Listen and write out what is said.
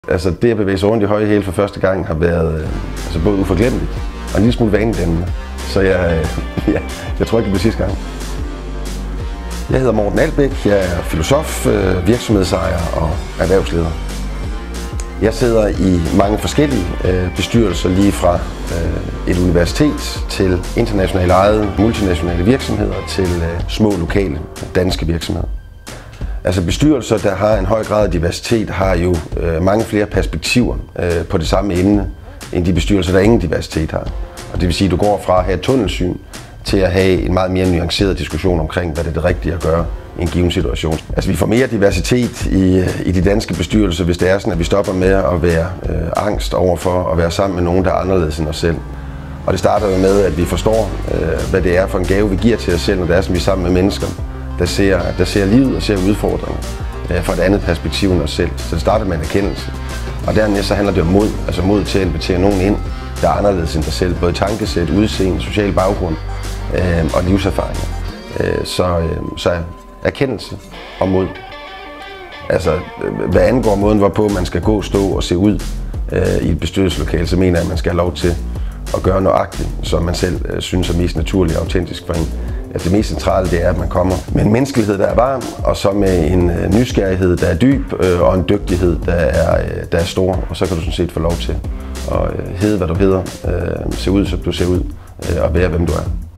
Altså det at bevæge sig rundt i høje hæle for første gang har været både uforglemmeligt og en lille smule vanedannende. Så jeg tror ikke, det bliver sidste gang. Jeg hedder Morten Albæk, jeg er filosof, virksomhedsejer og erhvervsleder. Jeg sidder i mange forskellige bestyrelser, lige fra et universitet til internationale ejede multinationale virksomheder til små lokale danske virksomheder. Altså bestyrelser, der har en høj grad af diversitet, har jo mange flere perspektiver på det samme emne, end de bestyrelser, der ingen diversitet har. Og det vil sige, at du går fra at have et tunnelsyn til at have en meget mere nuanceret diskussion omkring, hvad det er det rigtige at gøre i en given situation. Altså vi får mere diversitet i de danske bestyrelser, hvis det er sådan, at vi stopper med at være angst over for at være sammen med nogen, der er anderledes end os selv. Og det starter jo med, at vi forstår, hvad det er for en gave, vi giver til os selv, når det er, som vi er sammen med mennesker, der ser livet og ser udfordringer fra et andet perspektiv end os selv. Så det starter med en erkendelse. Og dernæst så handler det om mod, altså mod til at invitere nogen ind, der er anderledes end dig selv. Både tankesæt, udseende, social baggrund og livserfaringer. Så erkendelse og mod. Altså hvad angår måden, hvorpå man skal gå, stå og se ud i et bestyrelseslokale, så mener jeg, at man skal have lov til at gøre nøjagtigt, som man selv synes er mest naturligt og autentisk for en. Altså det mest centrale, det er, at man kommer med en menneskelighed, der er varm, og så med en nysgerrighed, der er dyb, og en dygtighed, der er stor. Og så kan du sådan set få lov til at hedde, hvad du hedder, se ud, som du ser ud, og være, hvem du er.